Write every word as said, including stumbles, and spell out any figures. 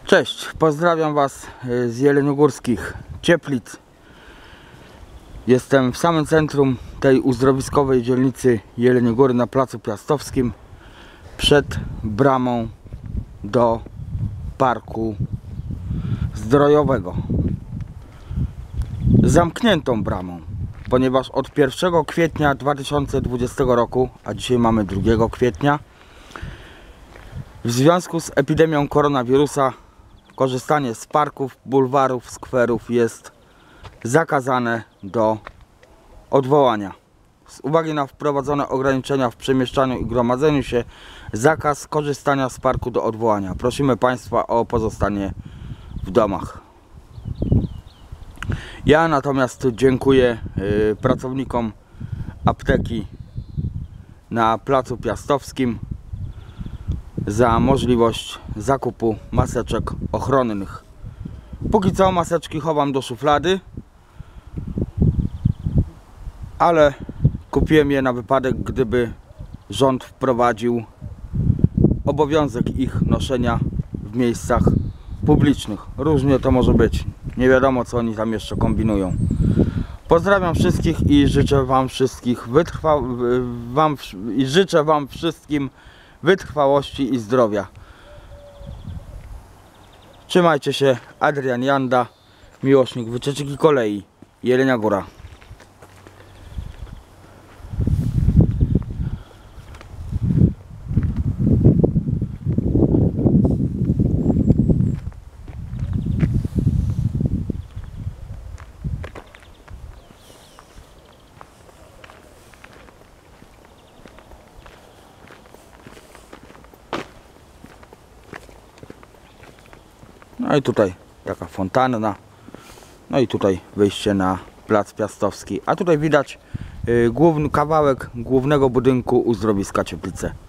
Cześć, pozdrawiam Was z jeleniogórskich Cieplic. Jestem w samym centrum tej uzdrowiskowej dzielnicy Jeleniogóry na Placu Piastowskim, przed bramą do parku zdrojowego. Zamkniętą bramą, ponieważ od pierwszego kwietnia dwa tysiące dwudziestego roku, a dzisiaj mamy drugiego kwietnia, w związku z epidemią koronawirusa korzystanie z parków, bulwarów, skwerów jest zakazane do odwołania. Z uwagi na wprowadzone ograniczenia w przemieszczaniu i gromadzeniu się, zakaz korzystania z parku do odwołania. Prosimy Państwa o pozostanie w domach. Ja natomiast dziękuję y, pracownikom apteki na Placu Piastowskim za możliwość zakupu maseczek ochronnych. Póki co maseczki chowam do szuflady, ale kupiłem je na wypadek, gdyby rząd wprowadził obowiązek ich noszenia w miejscach publicznych. Różnie to może być. Nie wiadomo, co oni tam jeszcze kombinują. Pozdrawiam wszystkich i życzę Wam wszystkich wytrwa... Wam... i życzę Wam wszystkim wytrwałości i zdrowia. Trzymajcie się. Adrian Janda, miłośnik wycieczki kolei, Jelenia Góra. No i tutaj taka fontanna. No i tutaj wyjście na Plac Piastowski. A tutaj widać y, główny kawałek głównego budynku uzdrowiska Cieplice.